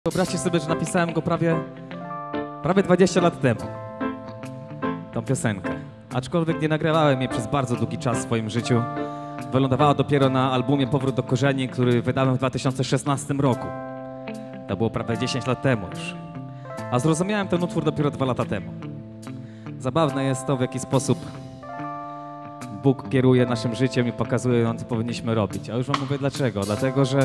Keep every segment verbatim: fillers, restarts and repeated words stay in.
Wyobraźcie sobie, że napisałem go prawie, prawie dwadzieścia lat temu, tą piosenkę. Aczkolwiek nie nagrywałem jej przez bardzo długi czas w swoim życiu. Wylądowała dopiero na albumie Powrót do korzeni, który wydałem w dwa tysiące szesnastym roku. To było prawie dziesięć lat temu już. A zrozumiałem ten utwór dopiero dwa lata temu. Zabawne jest to, w jaki sposób Bóg kieruje naszym życiem i pokazuje nam, co powinniśmy robić. A już wam mówię dlaczego. Dlatego, że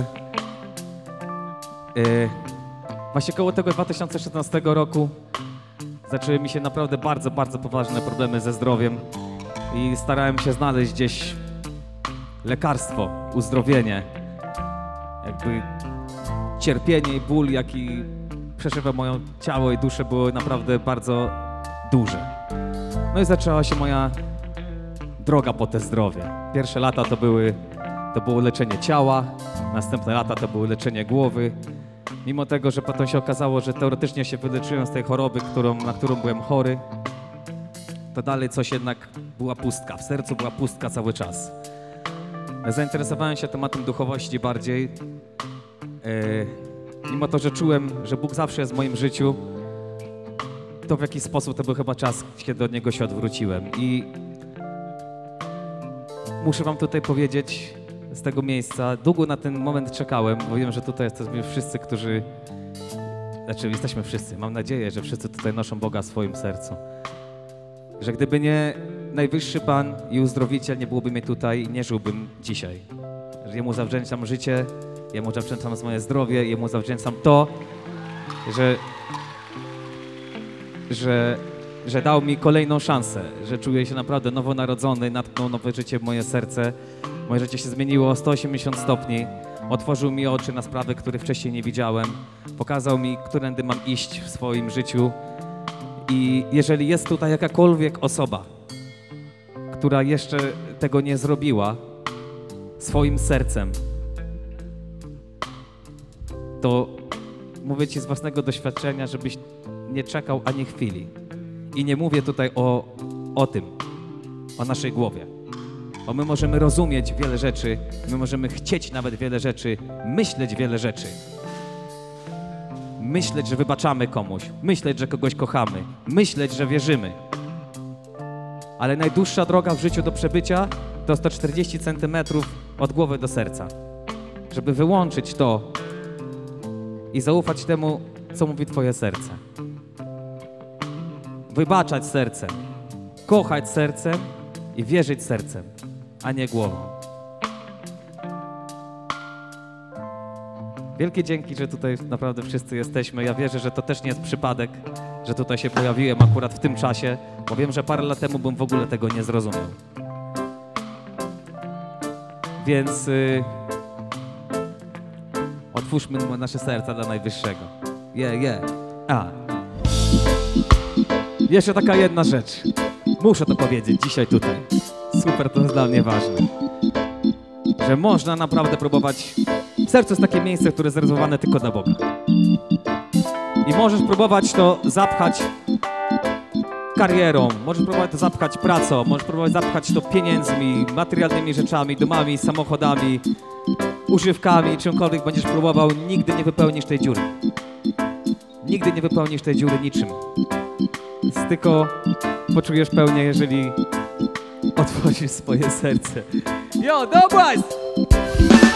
yy, właśnie koło tego dwa tysiące szesnastego roku zaczęły mi się naprawdę bardzo, bardzo poważne problemy ze zdrowiem i starałem się znaleźć gdzieś lekarstwo, uzdrowienie. Jakby cierpienie i ból, jaki przeżywa moje ciało i duszę, były naprawdę bardzo duże. No i zaczęła się moja droga po te zdrowie. Pierwsze lata to były, to było leczenie ciała, następne lata to było leczenie głowy. Mimo tego, że potem się okazało, że teoretycznie się wyleczyłem z tej choroby, którą, na którą byłem chory, to dalej coś jednak była pustka. W sercu była pustka cały czas. Zainteresowałem się tematem duchowości bardziej. Yy, mimo to, że czułem, że Bóg zawsze jest w moim życiu, to w jakiś sposób to był chyba czas, kiedy do Niego się odwróciłem. I muszę wam tutaj powiedzieć z tego miejsca, długo na ten moment czekałem, bo wiem, że tutaj jesteśmy wszyscy, którzy... Znaczy, jesteśmy wszyscy. Mam nadzieję, że wszyscy tutaj noszą Boga w swoim sercu. Że gdyby nie Najwyższy Pan i Uzdrowiciel, nie byłoby mnie tutaj, nie żyłbym dzisiaj. Że Jemu zawdzięczam życie, Jemu zawdzięczam moje zdrowie, Jemu zawdzięczam to, że, że, że dał mi kolejną szansę, że czuję się naprawdę nowonarodzony, natknął nowe życie w moje serce. Moje życie się zmieniło o sto osiemdziesiąt stopni. Otworzył mi oczy na sprawy, których wcześniej nie widziałem. Pokazał mi, którędy mam iść w swoim życiu. I jeżeli jest tutaj jakakolwiek osoba, która jeszcze tego nie zrobiła swoim sercem, to mówię ci z własnego doświadczenia, żebyś nie czekał ani chwili. I nie mówię tutaj o, o tym, o naszej głowie. Bo my możemy rozumieć wiele rzeczy, my możemy chcieć nawet wiele rzeczy, myśleć wiele rzeczy. Myśleć, że wybaczamy komuś, myśleć, że kogoś kochamy, myśleć, że wierzymy. Ale najdłuższa droga w życiu do przebycia to sto czterdzieści centymetrów od głowy do serca. Żeby wyłączyć to i zaufać temu, co mówi twoje serce. Wybaczać sercem, kochać sercem i wierzyć sercem, a nie głową. Wielkie dzięki, że tutaj naprawdę wszyscy jesteśmy. Ja wierzę, że to też nie jest przypadek, że tutaj się pojawiłem akurat w tym czasie, bo wiem, że parę lat temu bym w ogóle tego nie zrozumiał. Więc yy, otwórzmy nasze serca dla Najwyższego. Yeah, yeah. A. Jeszcze taka jedna rzecz. Muszę to powiedzieć dzisiaj tutaj. Super, to jest dla mnie ważne. Że można naprawdę próbować... Serce jest takie miejsce, które jest zarezerwowane tylko dla Boga. I możesz próbować to zapchać karierą, możesz próbować to zapchać pracą, możesz próbować zapchać to pieniędzmi, materialnymi rzeczami, domami, samochodami, używkami, czymkolwiek będziesz próbował, nigdy nie wypełnisz tej dziury. Nigdy nie wypełnisz tej dziury niczym. Tylko poczujesz pełnię, jeżeli otworzysz swoje serce. Jo, dobra!